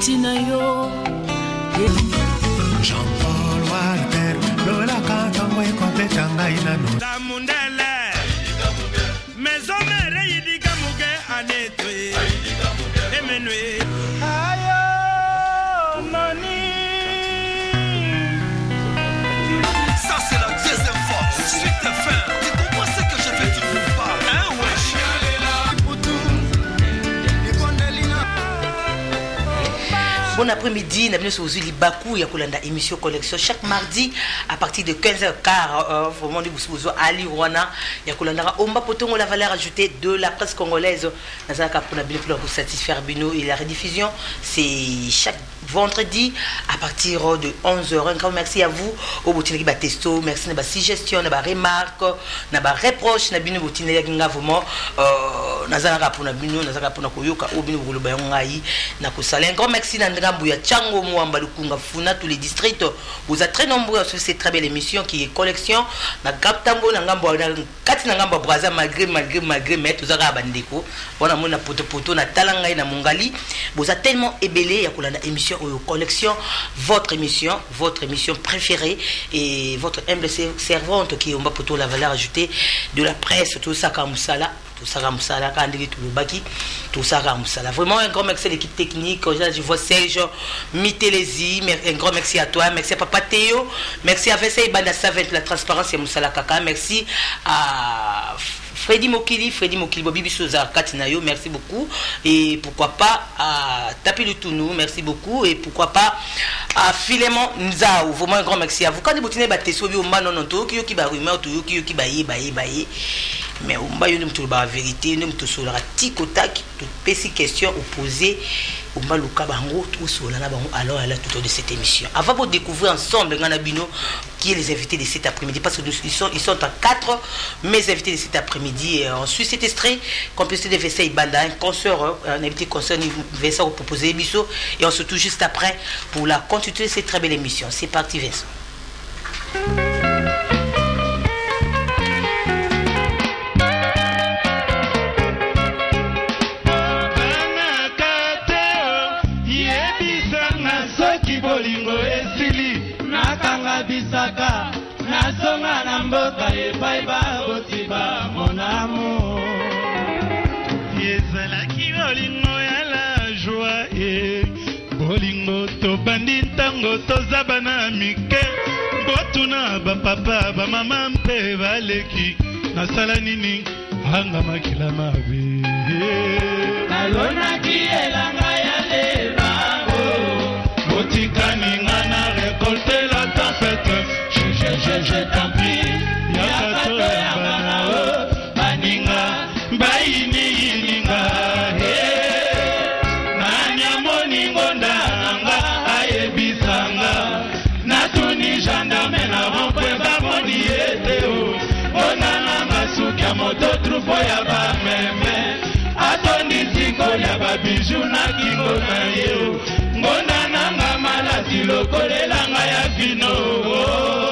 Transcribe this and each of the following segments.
Tinayo. Jean-Paul Walter, Lola Kantango et Compte Changaina. Tamundele, Maison Mère Yidiga Muge Anetwe, Emenue. Ayo, Mani. Ça, c'est la deuxième fois. Suite de fin. Tu comprends ce que j'ai fait, tu ne peux pas. Hein, wesh. Bon après-midi, nous sommes aujourd'hui Bakou, il y a une émission collection chaque mardi à partir de 15h15. Vraiment, nous sommes à Ali Rwana. Il y a une Omba Potongo, la valeur ajoutée de la presse congolaise. Nous avons pour satisfaire Bino et la rediffusion. C'est chaque vendredi à partir de 11h. Un grand merci à vous. Au bout de testo, merci de la suggestion, de la remarque, de la reproche, de la boutine vraiment. Nous avons pour la Bino, nous avons pour la Koyoka, au Bino Gulubayangaï, Nakosala. Un grand merci Bouya Tchango Mouamba Lukunga Funa, tous les districts. Vous êtes très nombreux à suivre cette très belle émission qui est collection. Na Gaptambo, na Ngambo, Kati na Ngambo Braza, malgré, mais tout ça a bandeko. On a mon poto, na Talanga, na Mongali. Vous êtes tellement ébélé, il y a une émission collection, votre émission préférée et votre humble servante qui est Omba Poto, la valeur ajoutée de la presse, tout ça comme ça là. Tout ça comme ça, tout ça comme ça. Vraiment un grand merci à l'équipe technique. Je vois Serge Mitelesi, un grand merci à toi, merci à Papa Théo, merci à Vessa Ibanda Savent, la transparence et Moussala Kaka, merci à Freddy Mokili, Bobi Souza, Katinayo, merci beaucoup. Et pourquoi pas à Tapi le Tounou, merci beaucoup. Et pourquoi pas à Philémon Nzao, vraiment un grand merci à vous. Quand vous tenez battre sur le manon, qui va rumeur, qui bailler. Mais on va y la vérité, nous sommes sur la tic-tac, toutes ces questions opposées. On va le cabango, tout sur la bango, alors à la tout de cette émission. Avant de découvrir ensemble Ganabino, qui est les invités de cet après-midi, parce qu'ils sont à 4, mes invités de cet après-midi. Et ensuite, cet extrait, complété de Vessa Ibanda, un invité concert, Vessa proposé Bisso, et on se retrouve juste après pour la continuité de cette très belle émission. C'est parti, Vincent. Bisaka nasonga na mboka epai babotiba mon amour ezalaki bolingo ya la joie e bolingo tobandi ntango toza bana mike botuna bapapa bamama mpe baleki nasala nini anga makila mabe nalonaki elanga ya lebango botikani nga na récolter la tempête je t'en prie yakato ya banao baninga baini yininga nanyamoni ngonda nanga ayebisanga natuni gendarme na rompwe bamoni eteo onana masuki ya moto trupo ya bameme atondi nzingo ya babiju na kingo na ye ngonda nanga malasi lokolelanga ya vino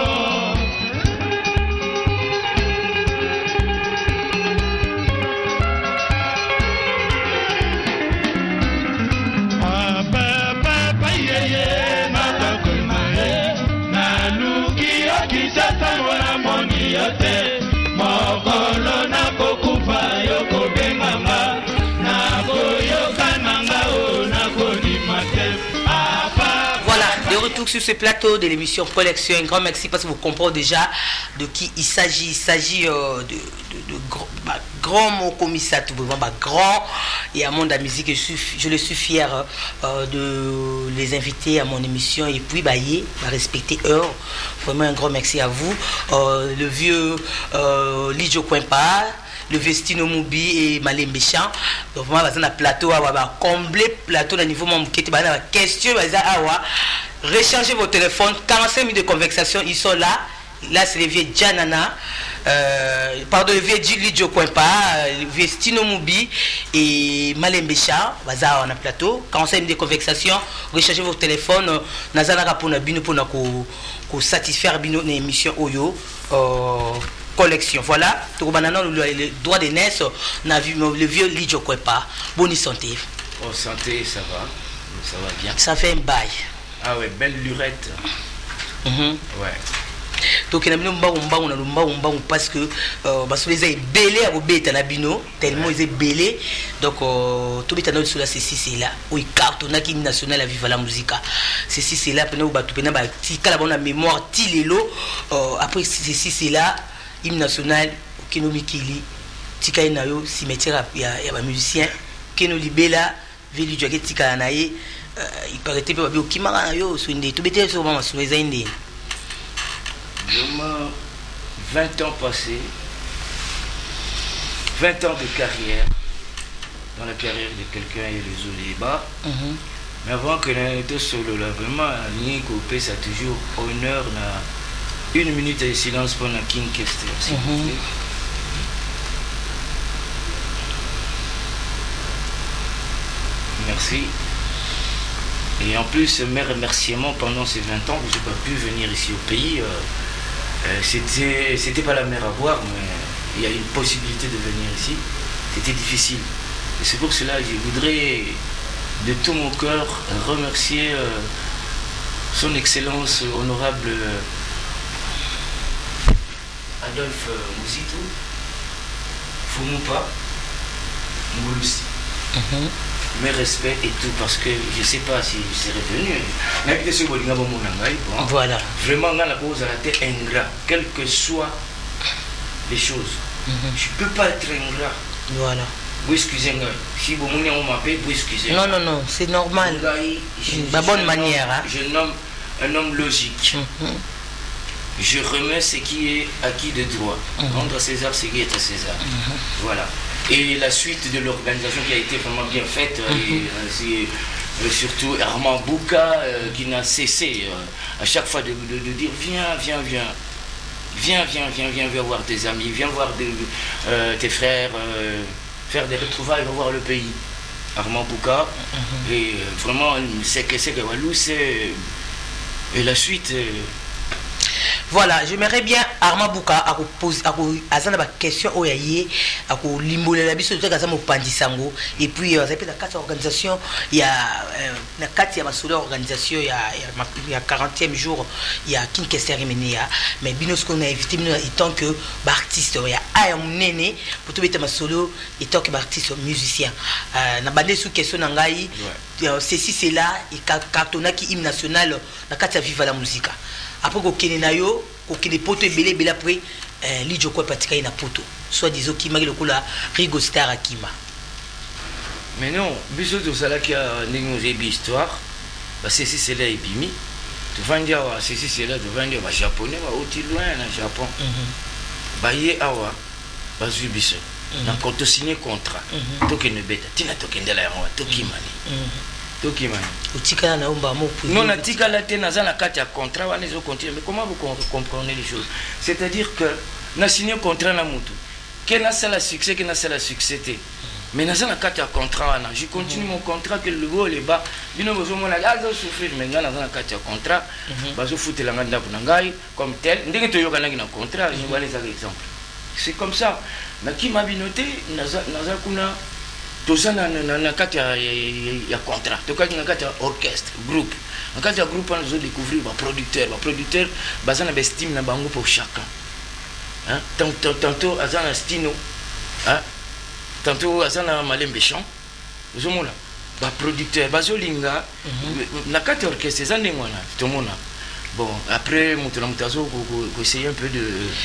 sur ce plateau de l'émission Collection. Un grand merci parce que vous comprenez déjà de qui il s'agit. Il s'agit de grand mot commissaire, vraiment grand. Et à Monde à Musique, je le suis fier de les inviter à mon émission. Et puis, respecter heure. Vraiment un grand merci à vous. Le vieux Lidjo Kwempa, le Vestino Moubi et Malem Béchan. Donc, vraiment, on a un plateau, on va combler plateau au niveau mon question. Rechargez vos téléphones, 45 minutes de conversation, ils sont là. Là, c'est le vieux Janana, le vieux Lidjo Kwempa, le vieux Stino Moubi et Malem Béchan. On a plateau, 45 minutes de conversation. Rechargez vos téléphones. Nazana pour satisfaire une émission Oyo. Collection, voilà. Le droit de le vieux Lidjo Kwempa. Bonne santé. Oh, santé, ça va. Ça va bien. Ça fait un bail. Ah ouais, belle lurette. Ouais. Donc il y a un parce que parce que les a belé à bébé na bino tellement ils est belé donc tout bête dans cela c'est là où il cartonne qui national à vivre la musique c'est là pendant ba tout pendant ba tika la bonne mémoire tilelo après c'est là hymne national kino mikili tika na yo cimetière ya ba musicien kino libela veli joke tika na ye il paraît que ba bi okimara na yo so ndé tout bête so ba so les indé. Vraiment 20 ans passés, 20 ans de carrière, dans la carrière de quelqu'un et les Oléba. Mais avant que l'on était solo là, vraiment, Nick Opé, ça a toujours honneur, une minute de silence pour la King Kester, s'il vous plaît. Merci. Et en plus, mes remerciements pendant ces 20 ans où je n'ai pas pu venir ici au pays, c'était pas la mer à boire, mais il y a une possibilité de venir ici. C'était difficile. Et c'est pour cela que je voudrais de tout mon cœur remercier son Excellence honorable Adolphe Mouzito, Fumupa, Mouloussi. Mes respects et tout, parce que je ne sais pas si je serais venu. Voilà. Vraiment, la cause a été ingrat, quelles que soient les choses. Je ne peux pas être ingrat. Voilà. Vous excusez-moi. Si vous m'appelez, vous excusez. Non, non, non, c'est normal. La bonne manière. Hein? Je nomme un homme logique. Je remets ce qui est acquis de droit. Rendre à César ce qui est à César. Voilà. Et la suite de l'organisation qui a été vraiment bien faite, et surtout Armand Bouka qui n'a cessé à chaque fois de dire viens voir tes amis, viens voir tes frères, faire des retrouvailles, voir le pays. Armand Bouka, et vraiment c'est que Walou, c'est et la suite. Voilà, j'aimerais bien Armand Bouka à poser à question au yaye à limboler la biso de Kazamo Pandisango et puis ça peut la carte organisation il y a la carte il y a ma organisation il y a 40e jour il y a King Kester Menia mais binos qu'on a invité étant que artiste il y a un néné pour tout mettre ma solo étant que artiste musicien na bandé sous question nangai ceci c'est là et cartonna qui hymne national la carte vive la musique. Après qu'on na yo qu'on poto belé après li joko patika ina poto soit disons qui mari le kola Rigo Star Akima. Mais non biso to sala qui a négocié histoire parce que c'est là ebimi tu vas dire ceci c'est là tu vas dire ba japonais ba oti loin na Japon ba ye awa ba zu biso na konto signer contrat to que ne beta tina to kendela yango to kimani Tokimani. Utikala na omba mo pour. Non, natikala te naza na kati ya contrat wana zo continuer. Mais comment vous comprenez les choses? C'est-à-dire que na signé contrat na mutu. Que na sala succès, que na sala succès te. Mais naza na kati ya contrat wana. Je continue mon contrat que le go le bas. Bino bozo mona azo souffrir mais naza na kati ya contrat. Bazo futela nganda na ngai comme tel. Ndenge to yoka na contrat, je vois les exemples. C'est comme ça. Na ki mabinote naza kuna tout na kati ya contrat to kati na kati ya orchestre groupe na kati ya groupe on a découvrir ba producteur bazana bestime na bango pour chacun hein tantôt azana stino hein tantôt azana malembechon uzomona ba producteur bazolinga na kati ya orchestre zande ngwana tomona. Bon, après, on essayer un peu de.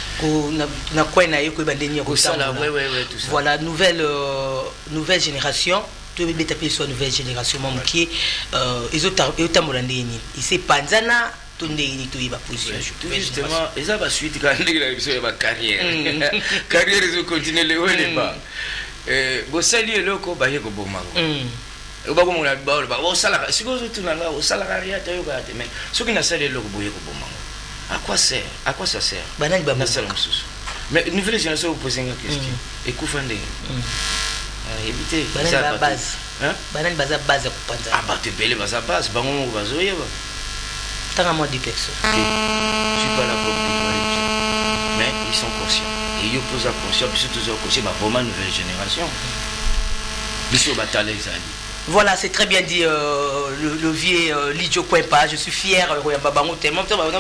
Voilà, nouvelle génération. Tu veux taper sur nouvelle génération, mon qui ils ont molandi. Il s'est panzana. Justement, ils ont la suite quand ils ont carrière. Carrière, ils ont continué le haut et le bas. Vous saluez le co, bah, il y a un bon mango. Si vous avez mais ce qui n'a pas de à quoi sert? À quoi ça sert? Mais une nouvelle génération vous posez une question. Et Koufande. Évitez. La base. Banane base base. Ah bah tu belle base base. Bango bazoye ba. Tant à moi 10 personnes. Je suis pas là pour dire. Mais ils sont conscients. Et ils posent conscience. Puis surtout conscients. Bah vraiment nouvelle génération. Bisous bataille les alliés. Voilà, c'est très bien dit, le vieux Lidjo Kouempa, je suis fier tellement vraiment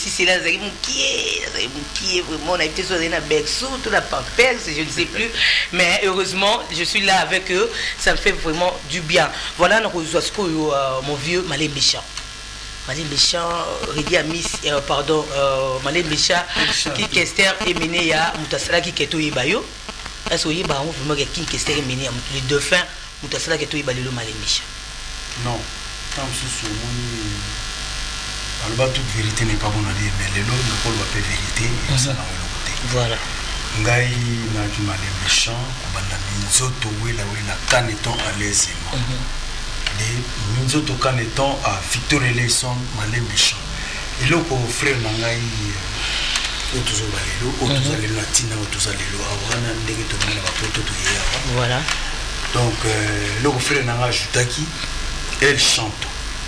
on a été sur la Bexou, tout la Pampers, je ne sais plus, mais heureusement je suis là avec eux, ça me fait vraiment du bien. Voilà mon vieux Malé Méchant. Malé Méchant, Redi Amis, pardon, Malé Méchant, qui Kester et mené à Moutasala qui Keto Ibayo. Est-ce que vous avez vraiment qui Kester et mené à les deux fins Moutasala Keto Ibayo Malé Méchant? Non, quand je suis sur mon. Toute vérité n'est pas bonne à dire, mais les lots ne peuvent pas vérité, et ça n'a pas côté. Voilà. Ngai na du Malé Méchant, banda minzoto wela wela kaneton à l'aise. De minzoto kaneton à Victor Eleison Malé Méchant. Et là pour frère Nangai autozo balelo, autozo lelo latina, autozo lelo awana ndenge to mona ba poto to ya. Voilà. Donc le frère Nangai ajutaki, elle chante.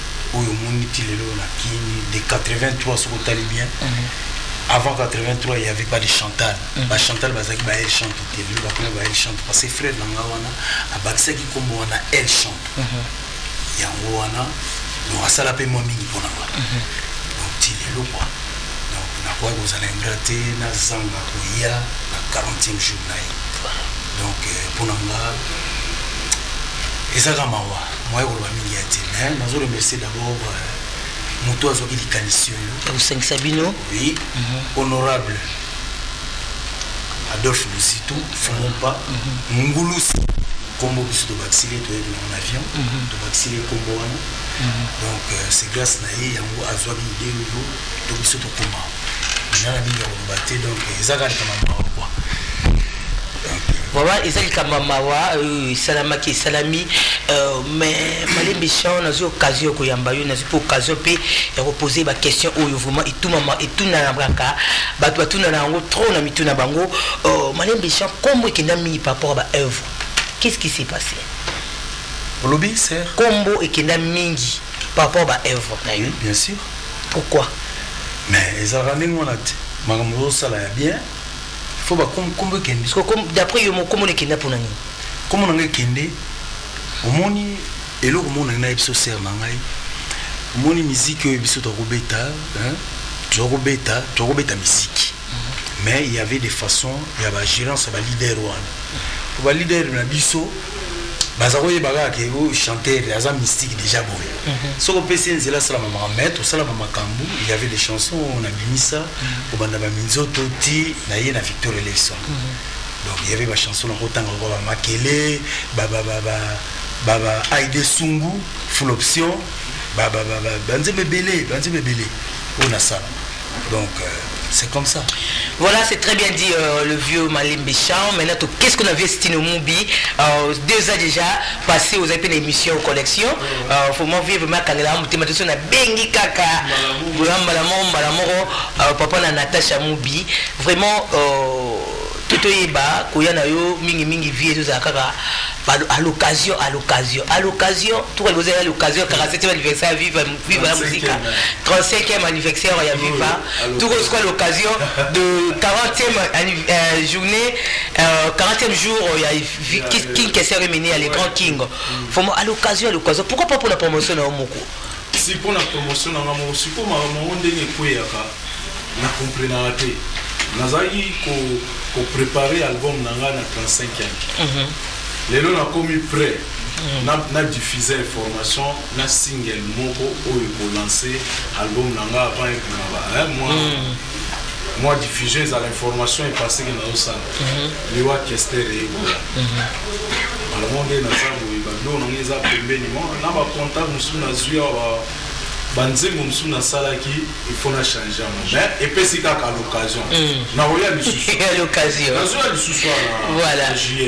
De 83 sur le bien. Avant 83 il n'y avait pas de Chantal. Chantal elle chante elle chante parce que frère Nangawana a baxé qui comme on a elle chante. Yangoana nous a salapé moi mingi pour nanga. Donc il est là quoi. Donc na quoi vous allez gratter na zanga koya na 40e jour na. Donc pour nanga ezaka mawa moi ko ba mingi ati mais nazo remercier d'abord moto azoki likanisi yo 5 Sabino. oui honorable Adolphe Lusitou Fumompa Ngulusi combo biso de vacciner to en avion de vacciner combo wana donc c'est grâce na ye yango azwa bi idée yo to biso to koma na bi yo baté donc ezaka kama quoi. Voilà, ils ont Kamamawa, Salamaki, Salami, mais Malé Méchant, on a eu l'occasion de Yambayo, on a eu l'occasion de reposer ma question au mouvement et tout maman et tout na braka, tout na nango trop na mitu na bango. Malé Méchant, comment est-ce qu'il a mis par rapport à l'œuvre? Qu'est-ce qui s'est passé? Lobby, c'est Combo et qu'il a mis par rapport à l'œuvre. Oui, bien sûr. Pourquoi? Mais ils ont ramené mon acte. Magambo ça là bien. Faut pas comme kende. Parce que d'après yo comment les kende pour nani? Comment on kende? Omoni elo komona na ebiso ser na ngai. Omoni musique ebiso to robeta, hein? To robeta musique. Mais il y avait des façons, il y avait gérance ba leader one. Pour ba leader na biso bazakoye baga ke o chanteur aza mystique déjà bon. So ko pese nzela sala mama mettre sala mama kambu, il y avait des chansons on a mis ça au banda ba minzoto ti na ye na Victor Eleison. Donc il y avait des chansons na kotanga ko ba makele baba Aide Sungu full option banze bebele on a ça. Donc c'est comme ça. Voilà, c'est très bien dit le vieux Malé Méchant. Maintenant, qu'est-ce qu'on avait Stino Moubi 2 ans déjà passé aux appels d'émission collection. Faut moi vivre ma canela, mon thématique na bengi kaka. Papa na Natacha Moubi. Vraiment tout yeba koyana yo mingi vie tout ça kaka à l'occasion tout le monde a l'occasion 47e anniversaire vive la musique 35e anniversaire il y a viva tout quoi l'occasion de 40e journée 40e jour il y a King qui s'est remené à les grands King faut à l'occasion pourquoi pas pour la promotion na moko si pour la promotion na moko si pour ma ndenge kweyaka na comprendre te nazali ko préparer album nanga na 35 ans. Lelo na komi prêt na diffuser information na single moko oyo ko lancer album nanga avant et moi diffuser à l'information est passé que na osala. Liwa Kester et alors mon gars na zambo ibalo na ngeza pembeni mo na ba contact musu na zuya banzengo musu na salaki il faut na changer mais et puis c'est à l'occasion na oya lisusu à l'occasion na zoya lisusu voilà juillet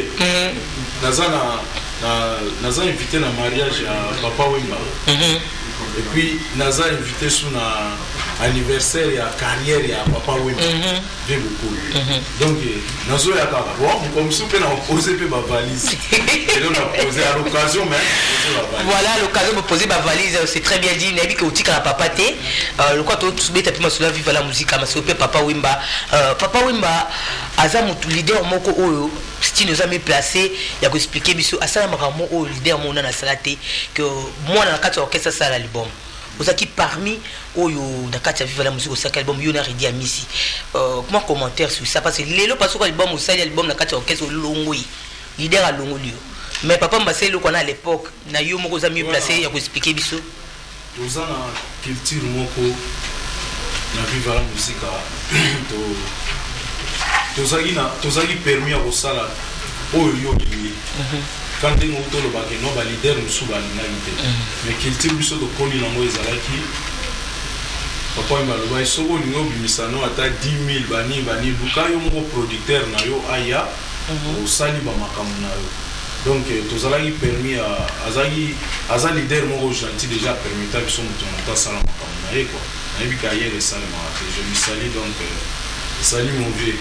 naza invité na mariage à Papa Wemba et puis naza invité sous anniversaire ya carrière ya papa Wemba ve beaucoup donc nazo ya kaka bon comme soupe na poser pe ba valise et donc on a posé à l'occasion mais voilà l'occasion de poser ma valise c'est très bien dit nabi que utika na papa te le quoi tous beta pe masula vive la musique ama soupe papa Wemba aza mutu leader moko oyo style nous a mis placé ya ko expliquer biso asala makambo oyo leader mona na salate que moi na kati orchestre ça l'album Ozaki parmi oyo nakati ya vive la musique au sac album yo na redi amisi comment commentaire sur ça parce que lelo parce que album au sac album nakati ya orchestre longoi leader a longoli mais papa mbasé le qu'on a à l'époque na yo moko za mieux placé ya ko expliquer biso ozana culture moko na vive la musique tozaki permis ya kosala oyo yo lié quand on a le bac non leader nous sous banalité mais culture biso to koli nango ezalaki papa imaloba isoko lingo bimisano ata 10 000 bani luka yo moko producteur na yo aya osali ba makambo na yo donc tozalaki permis aza leader moko gentil déjà permis ta biso mutu na sala makambo na ye quoi na bi carrière sala ma je me salue donc salut mon vieux.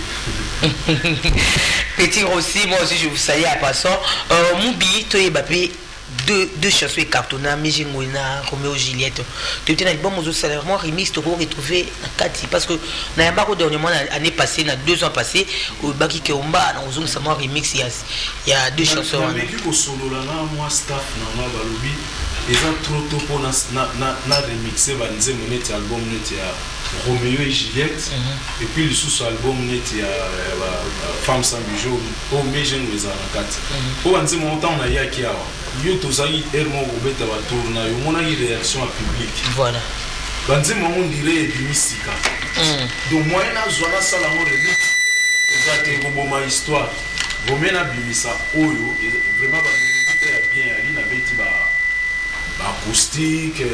Petit Rossi, moi aussi je vous salue à passant. Moubi, tu es bappé deux chansons cartonnades, Mejingona, Roméo Juliette. Tu es un album aux autres salaires, moi remix, tu peux retrouver en 4 parce que on a un bac dernièrement l'année passée, 2 ans passés, au Baki Keomba, dans un savoir remix, il y a 2 chansons. Mais qui au solo là, moi staff, na balobi, ils ont trop tôt pour na remixer, va nous monter album net Roméo et Juliette et puis le sous-album net il y a Femme sans bijoux au Méjen les Anakati pour un moment on a yaki awa yo tozali ermo obeta ba tourna yo mona réaction à public voilà banzi mo on dirait bimisika donc moi na zona sala mo remix ezate ko boma histoire bomena bimisa oyo vraiment ba bien ali na beti ba acoustique,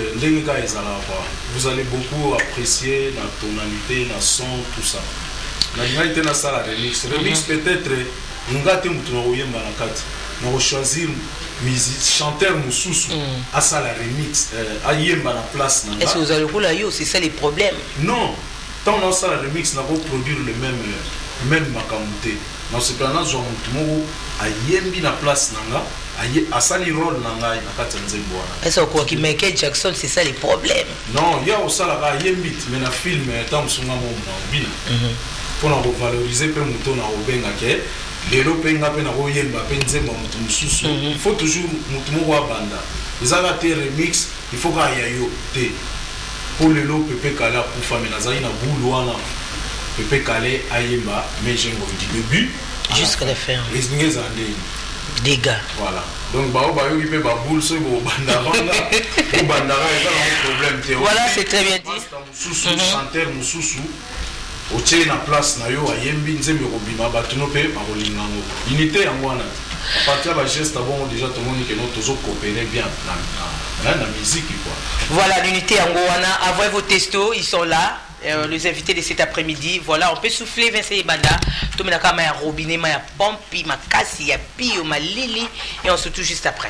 vous allez beaucoup apprécier la tonalité, la son, tout ça. La réalité na ça la remix. Remix peut-être nous gâter mutu na oyemba na kati. Na choisir musique chanteur mususu à ça la remix à yemba na place na. Est-ce que vous allez rouler yo, c'est ça les problèmes? Non, tant dans ça la remix n'a pas produire le même makamute. Dans ce plan-là, je mutu à yembi na place nanga. Asali rôle nangai nakati nzembo wana. Est-ce que Michael Jackson c'est ça les problèmes? Non, il y a aussi la yembit mais na film tant sunga mo na obina. Pour na valoriser pe muto na obenga ke lelo penga pe na oyemba pe nzembo mutu mususu. Il faut toujours mutu mo wa banda. Ezala te remix, il faut ka ya yo te. Pour lelo pepe kala pour femme na zali na boulou wana. Pepe kale ayemba mais jengo du début jusqu'à la fin. Les ngezande dégâts. Voilà. Donc bah il peut ba boule so bo bandara bo bandara est un problème théorique. Voilà, c'est très bien dit. Mususu chanteur mususu otie na place na yo ayembi nzembe ko bima batuno pe ba kolingango. Unité yango wana. À partir de geste bon déjà tout le monde que nous tous coopérer bien dans la musique quoi. Voilà l'unité yango wana, envoyez vos textos, ils sont là. Les invités de cet après-midi, voilà, on peut souffler Vincent Ebanda, tout le monde a un robinet, ma pompe, ma casse, ma pio, ma lili, et on se retrouve juste après.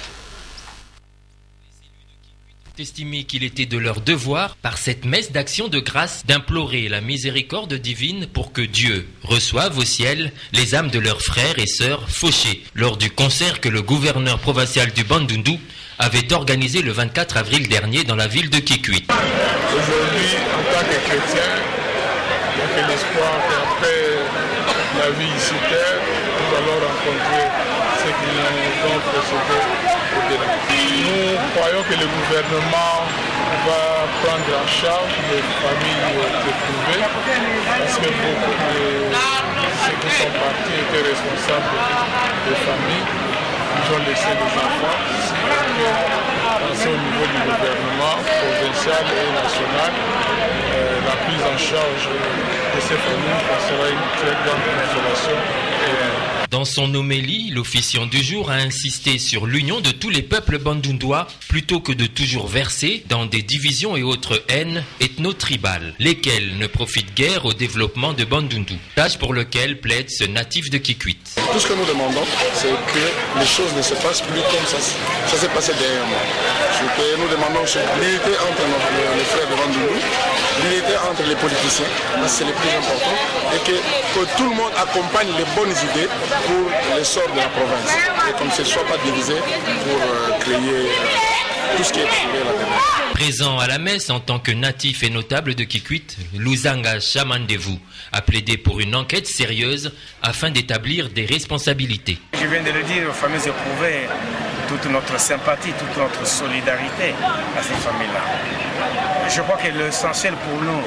Estimé qu'il était de leur devoir, par cette messe d'action de grâce, d'implorer la miséricorde divine pour que Dieu reçoive au ciel les âmes de leurs frères et sœurs fauchés lors du concert que le gouverneur provincial du Bandundu avait organisé le 24 avril dernier dans la ville de Kikwit. Aujourd'hui, en tant que chrétien, il n'y a que l'espoir qu'après la vie ici terre, nous allons rencontrer ceux qui nous ont précédés au-delà. Nous croyons que le gouvernement va prendre en charge les familles éprouvées parce que beaucoup de ceux qui sont partis étaient responsables des familles. Ils ont laissé des enfants. C'est au niveau du gouvernement provincial et national, la prise en charge de ces familles sera une très grande consolation. Dans son homélie, l'officiant du jour a insisté sur l'union de tous les peuples bandundois plutôt que de toujours verser dans des divisions et autres haines ethno-tribales, lesquelles ne profitent guère au développement de Bandundu, tâche pour lequel plaide ce natif de Kikwit. Tout ce que nous demandons, c'est que les choses ne se passent plus comme ça s'est passé dernièrement. Ce que nous demandons, c'est l'unité entre les frères de Bandundu, l'unité entre les politiciens, c'est le plus important, et que tout le monde accompagne les bonnes idées pour l'essor de la province. Et comme ce ne soit pas divisé pour créer tout ce qui est trouvé là-dedans. Présent à la messe en tant que natif et notable de Kikwit, Luzanga Chamandevu a plaidé pour une enquête sérieuse afin d'établir des responsabilités. Je viens de le dire aux familles éprouvées, toute notre sympathie, toute notre solidarité à ces familles-là. Je crois que l'essentiel pour nous,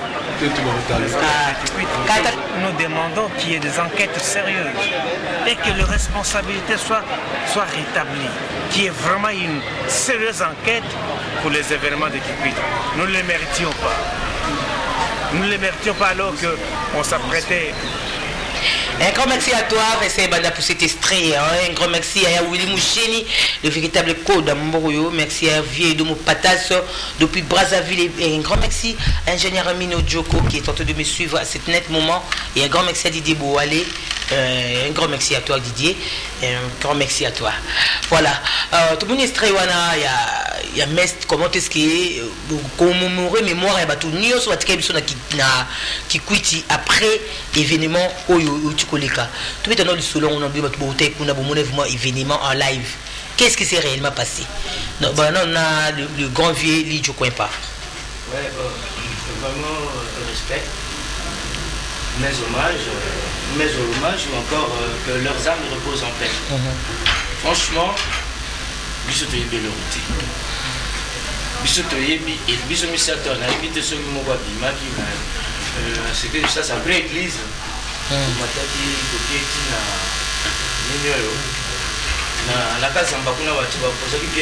nous demandons qu'il y ait des enquêtes sérieuses et que les responsabilités soient rétablies, qu'il y ait vraiment une sérieuse enquête pour les événements de Kikwit. Nous ne les méritions pas. Nous ne les méritions pas alors qu'on s'apprêtait. Un grand merci à toi, Vincent Banda, pour cet extrait. Un grand merci à Willy Moucheni, le véritable code à Mboroyo. Merci à Vieille Domo Patas depuis Brazzaville. Et un grand merci à l'ingénieur Amino Djoko qui est en train de me suivre à cet net moment. Et un grand merci à Didier Boualé. Un grand merci à toi, Didier. Un grand merci à toi. Voilà. Tout le monde est extrait, il y a Mest, comment est-ce qu'il est commémorer mémoire et tout nous sur la Kikwit après événement Koleka. Tout est dans le salon, on a un événement en live. Qu'est-ce qui s'est réellement passé? Non, on a le grand vieux Li Djoko pas. Ouais, vraiment respect. Mes hommages ou encore que leurs âmes reposent en paix. Franchement, biso to yebe lorité. Biso to yebi et biso misato na évité ce que moi bima qui c'était ça sa vraie église. Mataki koketi na ninyo na la casa mbakuna watu bapoza ki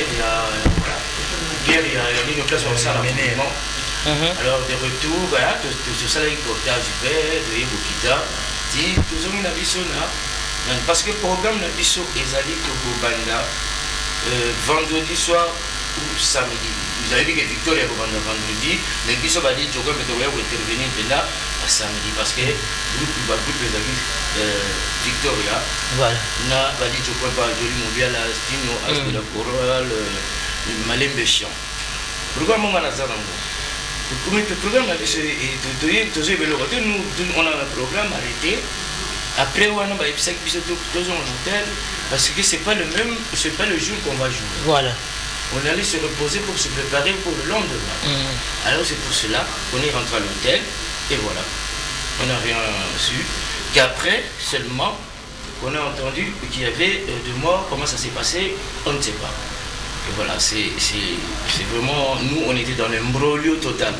guerre ya ninyo place on ça la menemo. Alors de retour voilà tout ça les cortège de Ibokita dit toujours na biso na parce que le programme na biso ezali to banda vendredi soir ou samedi. Vous avez dit que Victoria va vendredi, mais biso va dire Djoko mais doit intervenir là samedi parce que groupe les amis Victoria voilà na va dire Djoko pas joli mondial la stino as de la chorale malembe chiant. Programme on a zanango. Le programme a dit nous on a un programme arrêté. Après on a hôtel parce que c'est pas le jour qu'on va jouer. Voilà. On allait se reposer pour se préparer pour le lendemain. Alors c'est pour cela qu'on est rentré à l'hôtel et voilà. On n'a rien su. Qu'après seulement on a entendu qu'il y avait deux morts. Comment ça s'est passé, on ne sait pas. Et voilà, c'est vraiment nous on était dans l'imbroglio total.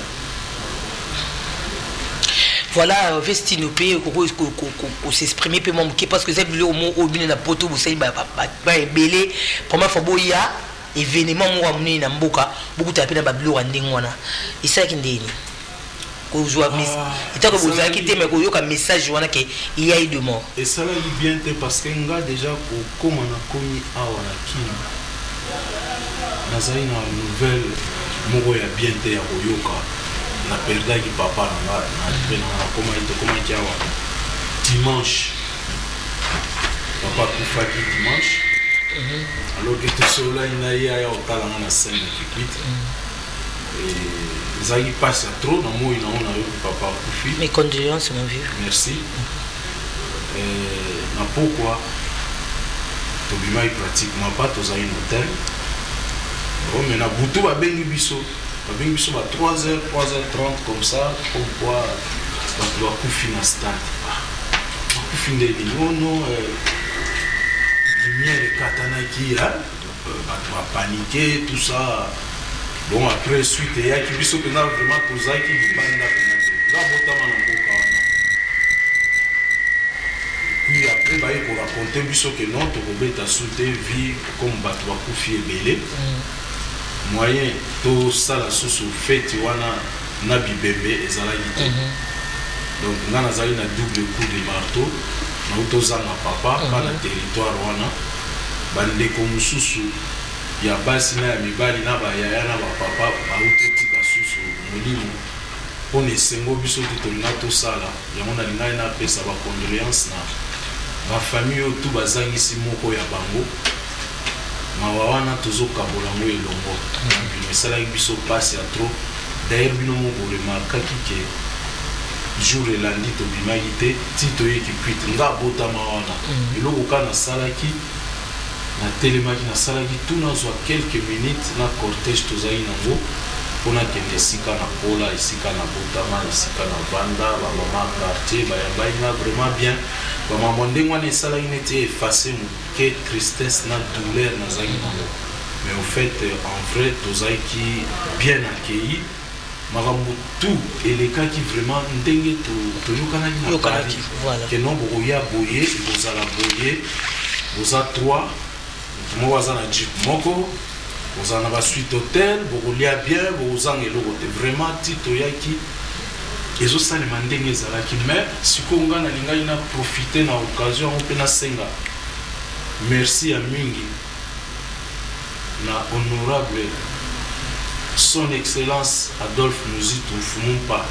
Voilà, Vestinopé, qu'on s'exprimer peu manquer parce que c'est le mot au milieu de la poteau, vous savez, belé, pour moi, faut boya, événement, moi, amené dans Mboka, beaucoup tapé dans Babylon, en Dingwana. Et ça, qui est qu'on joue à Miss. Et tant que vous avez quitté, mais qu'il y a un message, il y a eu de mort. Et ça, là, il vient parce que déjà, comme on a connu à Wanakin, nazali na nouvelle moko ya bien te ya koyoka na perdaki papa na comment il awa dimanche papa kufaki dimanche alors que tout cela ina ya otala na scène de Kikwit et ezali passe trop na moi na on a eu papa kufi. Mes condoléances mon vieux. Merci. Na pourquoi tobima pratiquement pas tozali hôtel. Oh, mais na Boutou a bengi biso à 3h30 comme ça, comme quoi tu dois couper dans le stade. Tu dois non, lumière de katana qui a, tu vas paniquer, tout ça. Bon, après, suite, il y a qui biso vraiment tout ça qui est banda. Puis après, pour raconter biso que non, tu vas sauter vie comme tu vas couper belé. Moyen tout ça la sous fête wana na bibembe ezala yité donc nga nazali na double coup de marteau nautozanga papa bana territoire wana bandeko mosusu ya basi na ya mibali na bayaya na bapapa bauteti basusu molimo mpona esengo biso te tolinga tosala yango nalingai napesa bacondoléance na bafamille oyo tu bazangisi moko ya bango mawa wana tozokabola yango elongo bino esalaki biso pasi ya trop d'ailleurs bino moko remarkaki ke jour elandi tobimaki te ti toyeki kuite nga botama wana eloko ka nasalaki natelemaki nasalaki tu nazwa quelques minutes na cortège tozali nango mpona kende esika na kola esika na botama esika na vanda bamama quartier bayambai nga vraiment bien bamama ndenge wana esalaki neti efface moke tristesse na douleur nazalaki nango mais au fait en vrai tozalaki bien accueilli makambo tu elekaki vraiment ndenge toyokanaki na Paris ke non bokoya boye bozala boye boza 3 moko aza na jeep moko bozala na basuite hotel bokolia bien bokozanga eloko te vraiment ti toyaki ezosalema ndenge ezalaki mais sikoyo nga nalingaki na profite na occasion yango mpe nasenga merci ya mingi na honorable son excellence Adolphe Muzitu Mfumumpa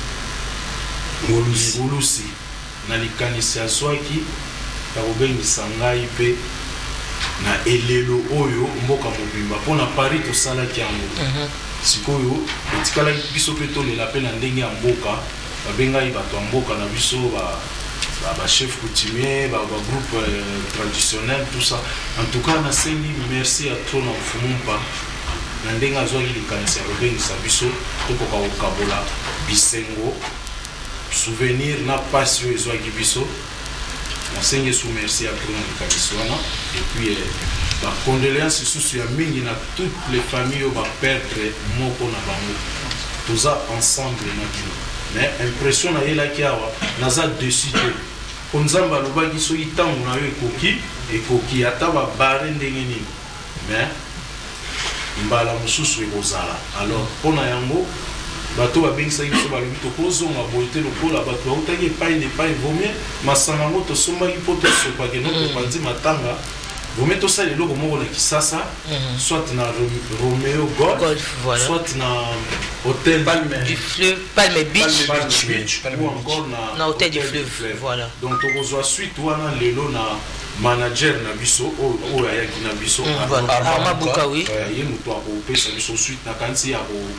Ngolusi na likanisi azwaki ya kobengisa ngai mpe na elelo oyo mboka mobimba mpona Paris tosalaki yango sikoyo etikalaki biso mpe tolela mpe na ndenge ya mboka babengai bato ya mboka na biso bachef coutumier bagroupe traditionnel tout ça en tout cas nasengi merci ya tro na Mfumumpa na ndenge azwaki likanisi ya kobengisa biso tokoka kokabola bisengo souvenir na pasi oyo ezwaki biso nasengi esu merci ya tro na likanisi wana et puis bacondoléance lisusu ya mingi na toutes les familles oyo baperdre moko na bango toza ensemble na bino mais impression nayelaki awa naza dessus te po nzambe alobaki soki ntango na yo ekoki ata babare ndenge nini mais mbala mosusu ekozala alors mpona yango bato babengisaki biso balobi tokozonga boye te lokola bato bautaki epai na epai vomie masanga yango tosombaki mpo tosopake no topanzi matanga vomie tosala eloko moko na Kisasa soit na Romeo Golf soit na hôtel du fleuve Palme Beach ou encore na hôtel du fleuve voilà donc tokozwa suite wana lelo na manager na biso oyo ayaki na biso Amabuka oui ye moto akopesa biso suite na kanisi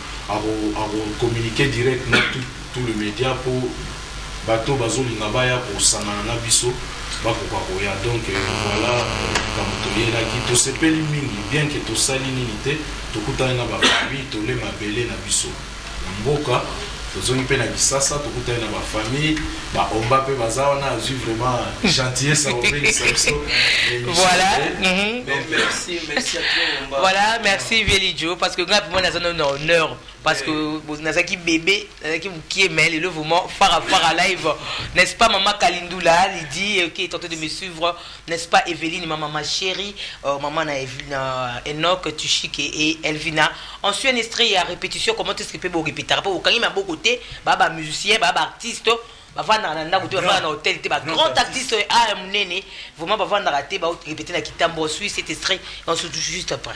akommunike direct na tout le média mpo bato bazolinga baya kosangana na biso bakoka koya donc voilà kambo toyelaki tosepeli mingi bien ke tosali nini te tokutani na bafamille tole mabele na biso na mboka tozongi mpe na Kisasa tokutani na bafamille baomba mpe baza wana azwi vraiment gentillesse akobengisa biso voilà merci à toi voilà merci Velijo parce que nga moi naza na honneur parce que nazaki bébé nazaki mukie mais le vraiment fara live n'est-ce pas maman Kalindula il dit qui est tenté de me suivre n'est-ce pas Evelyne maman chérie maman na Evelyne Enoch Tushike et Elvina on suit un extrait à répétition comment est-ce que peut vous répéter rapport au kangi mabo côté baba musicien baba artiste bavanda na ndako te bavanda na hôtel te ba grand artiste a munene vraiment bavanda raté ba répéter na kitambo suit cet extrait on se touche juste après.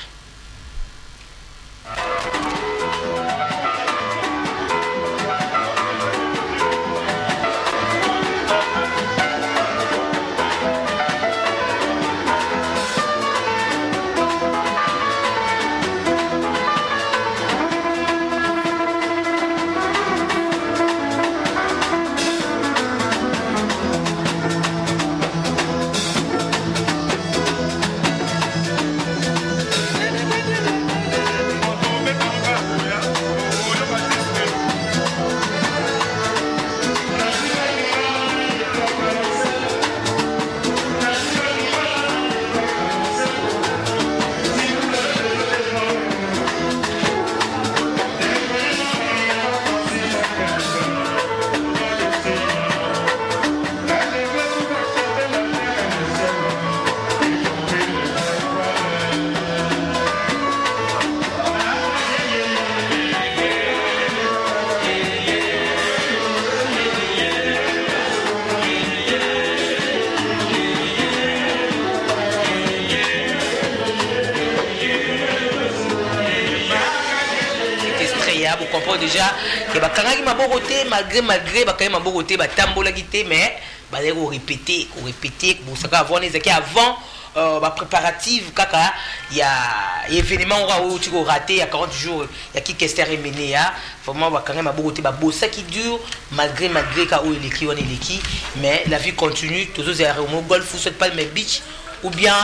comprend déjà que bakangaki maboko te malgré bakangaki maboko te batambolaki te mais bazali korépéter bosaka avant ezalaki avant préparative kaka ya événement oyo tu ko raté ya 40 jours ya ki Kester Emene ya vraiment bakangaki maboko te babosaki dur malgré ka oyo eleki wana eleki mais la vie continue tozozala au golf ou soit Palm Beach ou bien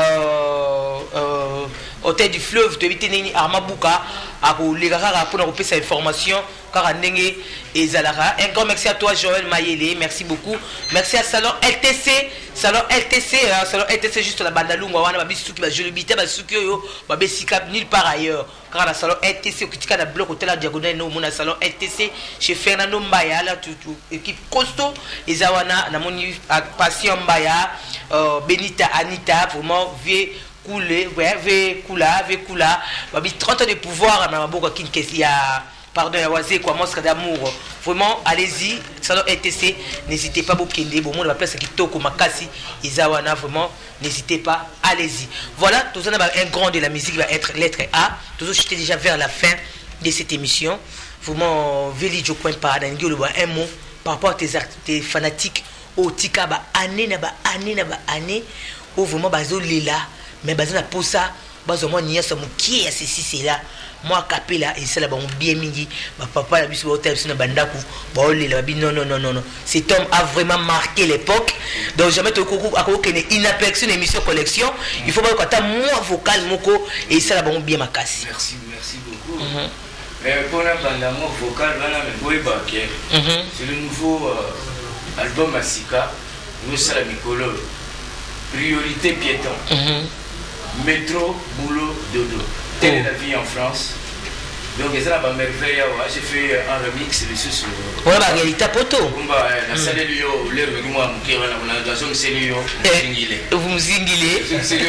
hôtel du fleuve de Viteneni Armabuka à Legara pour nous repasser information car ndenge ezalara. Un grand merci à toi Joël Mayele, merci beaucoup. Merci à Salon LTC juste la bandalunga wana babisuki ba jolibité ba suki yo babesika nulle part ailleurs car la Salon LTC au critique na bloc hôtel la diagonale no mona Salon LTC chez Fernando Mbaya là tout équipe costaud ezawana na moni patient Mbaya Benita Anita vraiment vieux couler ouais kula babi 30 ans de pouvoir na maboko kinkesi ya pardon ya wazé quoi monstre d'amour vraiment allez-y salon ETC n'hésitez pas bokende bon monde va place kitoko makasi izawana vraiment n'hésitez pas allez-y voilà tout ça un grand de la musique va être lettre A toujours j'étais déjà vers la fin de cette émission vraiment Veli Jocoin par un mot par rapport à tes fanatiques au tika ba année où vraiment bazo lela mais bazo na posa bazo mo nia so mukie ya ceci c'est là moi capella et c'est là bon bien mingi ma papa la biso hôtel sur na bandaku ba lela ba non cet homme a vraiment marqué l'époque donc jamais to koko akoko ne inaperçu émission collection il faut pas que moi vocal moko et ça là bon bien makasi merci beaucoup pour la bande moi vocal wana me boy baké c'est le nouveau album Masika nous ça la mikolo priorité piéton métro boulot dodo telle est la vie en France donc c'est la merveille j'ai fait un remix dessus sur ouais ba réalité poto kumba na salle lio le moi mukira na la zone c'est lio muzingile vous muzingile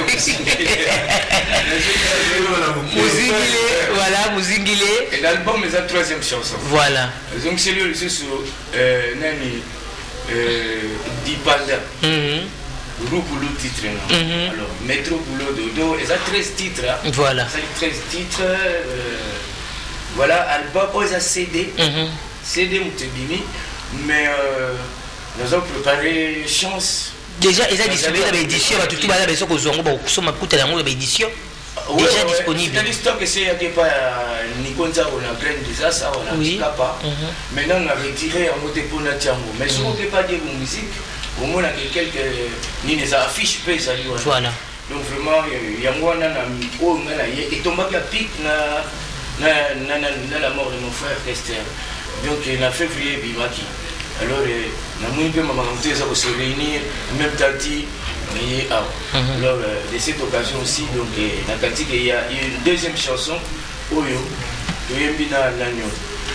voilà muzingile et l'album est la troisième chanson voilà donc c'est lio sur nani Dipanda Roupoulou titre alors Métro Boulot Dodo et ça 13 titres voilà ça 13 titres voilà album aux CD CD Moutebimi mais nous avons préparé chance déjà ils ont distribué la édition tout ba la beso ko zongo ba ko soma kuta yango ba édition déjà disponible c'est l'histoire que c'est y a pas Nikonza on a plein déjà ça on a dit pas maintenant on a retiré en mode pour na tiango mais ce qu'on peut pas dire musique au moins quelques ni les affiches peut ça voilà donc vraiment yango na o ngala et tomba ka pic na la mort de mon frère Kester donc en février bimaki alors na moni pe maman on ça se réunir même tati mais alors de cette occasion aussi donc na kanti il y a une deuxième chanson oyo toyembina nanyo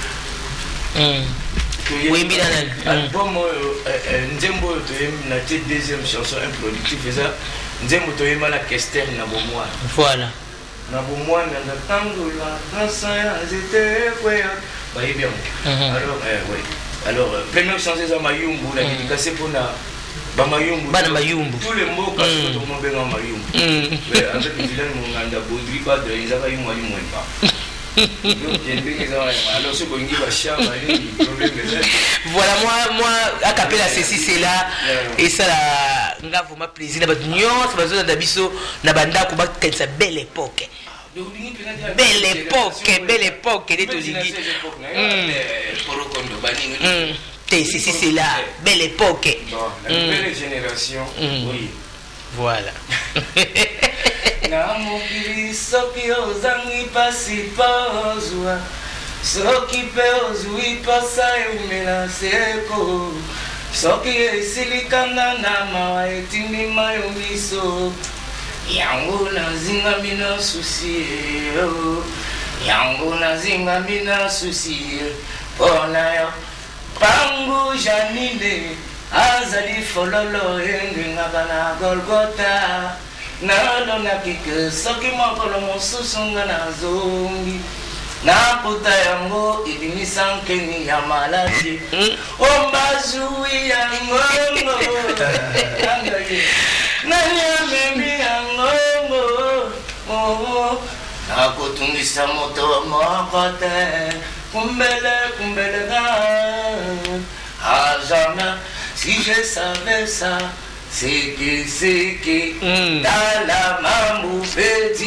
oui bien album nzembo toyembina te deuxième chanson improductif ça nzembo toyemba la Kester na bomwa voilà na bomwa na tango la France j'étais quoi bah bien alors oui alors première chanson c'est Mayumbu la dédicacée pour na Bamayumbu bana Mayumbu tous les mots quand tout le monde ben Mayumbu mais avec le vilain mon anda Baudry pas de ils avaient moi du moins pas donc alors ce qu'on dit va chama problème voilà moi à capella ceci c'est là et ça la nga vraiment plaisir na batunyo ça bazo na biso na banda ko ba kensa belle époque belle époque de tolingi ceci c'est là belle époque la nouvelle génération oui voilà na mokili soki ozangi pasi pozwa soki mpe ozwi posa eumela seko soki esilikanga na mawa etindima yo miso yango nazingami na susi yango nazingami na susi mpona yo pangu janine azali fololo endingaka na golgota nalonaki ke soki mokolo mosusu nga nazongi nakuta yango ebimisa nkeni ya maladi ombazwi yangongo nani amemi yangongo nakotungisa moto moko te kumbele à jamais. Si je savais ça, c'est que dans la mamou petit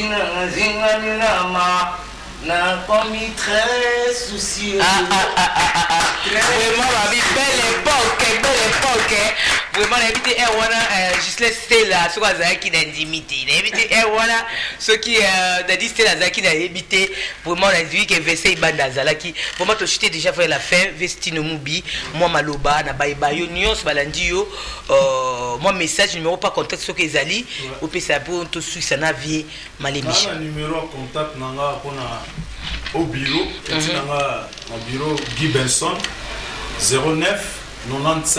n'a pas mis très soucieux. Vraiment, ma vie, belle époque. Vraiment, l'invité est voilà, juste laisser là, ce qui n'a d'intimité. L'invité est voilà, ce qui a dit c'est là qui n'a évité. Vraiment, on a dit que Vessé Bandazala qui, vraiment, tu as déjà fait la fin, Vestino Moubi, moi Maloba, Nabaïbayo, Nyos Balandio, moi message numéro pas contact ce que Zali, au PSA pour tout suivre ça n'a vie malémiche. Numéro contact nanga au bureau, bureau Guy Benson 09 95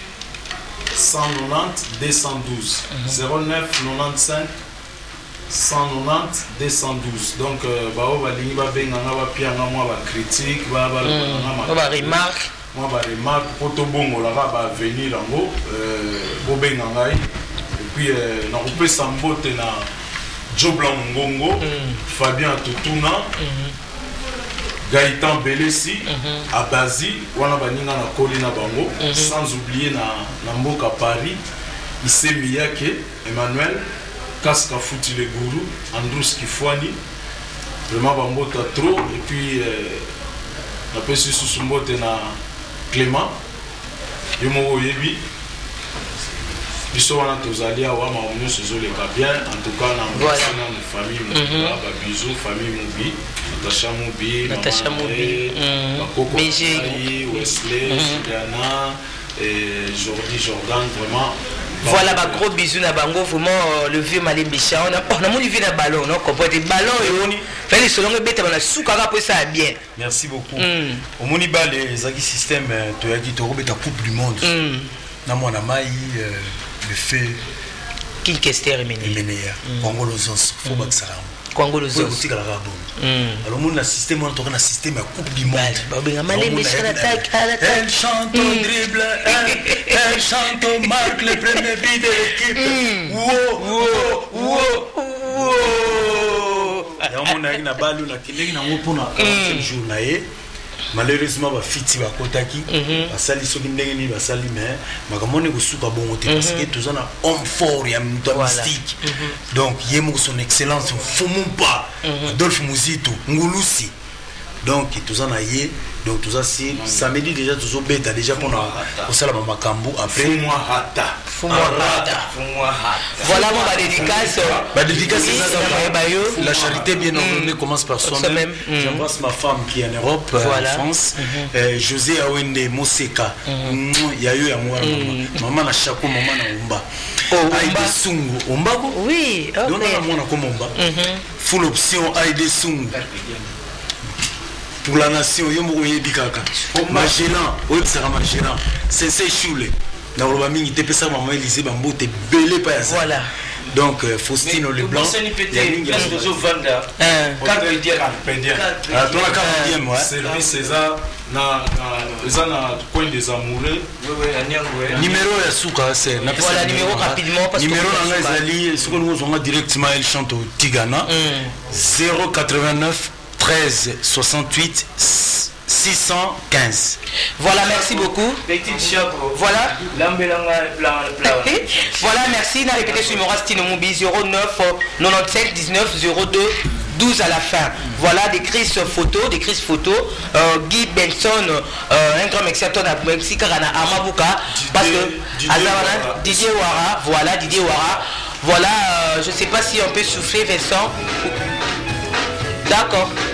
190 212 09 95 190 212. Donc bao balingi ba benganga ba pianga moi ba critique ba remarque moi ba remarque poto bongo la ba venir ngo bo benganga et puis na couper sambote na Joblan Ngongo, Fabien Tutuna, Gaëtan Belesi, Abazi, wana baninga na Kolina Bango, sans oublier na Mboka Paris, Issé Miyake, Emmanuel, Kaska Fouti le Gourou, Androus Kifwani, vraiment Bambota trop, et puis la personne sous mbote na Clément, Yomo Yebi. Biso wana tozali awa maomio sozoleka bien en tout cas na famille Mouba bisous famille Moubi Natacha Moubi Bakoko Wesley Juliana et Jordan vraiment voilà ba gros bisous na bango vraiment le vieux Malembicha on a mon vu na ballon non comprendre ballon et fait les selon bête na souka pour ça bien merci beaucoup au moni ba les zaki système to yaki to robeta coupe du monde na mwana mai le fait qu'il questeur Menéa Congolozos faut baksalam Congolozos aussi la rabo alors mon système on tourne un système à coupe du monde elle chante au dribble elle chante au marque le premier but de l'équipe ya mon na balu na kileki na ngopona 40 jours na ye malheureusement ba fiti ba kotaki basali soki ndenge ni basali mais makamone kusuka bongo te parce que tous on a homme fort ya mystique donc yemo son excellence Fumumpa Adolphe Muzito Ngulusi donc tous on a yé donc tout ça c'est samedi déjà tous au bêta déjà pour au sala makambo après Fumwa Hata voilà mon dédicace la charité bien ordonnée commence par soi-même. J'embrasse ma femme qui est en Europe en France José Awende Moseka yayo ya mwana maman na chako maman na umba Aïdé Sungu Ombako oui donc na mwana ko momba full option Aïdé Sungu pour la nation yomo yebikaka Magellan Otsara Magellan Sensei Shule na roba mingi te pesa maman Élysée Bambote belé pa ya voilà donc Faustino Leblanc il y a une place de Vanda service César na coin des amoureux numéro ya suka c'est na voilà numéro rapidement parce que numéro na ngazali soko nous on directement il chante au Tigana 089 13 68 615. Voilà, merci beaucoup. Voilà. Voilà, merci. On a répété ce numéro Stino Moubi 09 97 19 02 12 à la fin. Voilà des crises photos, Guy Benson, un grand Mexicain à Mexique, à Amabuka, parce que Didier Ouara, voilà Didier Ouara. Voilà, je ne sais pas si on peut souffler Vincent. D'accord.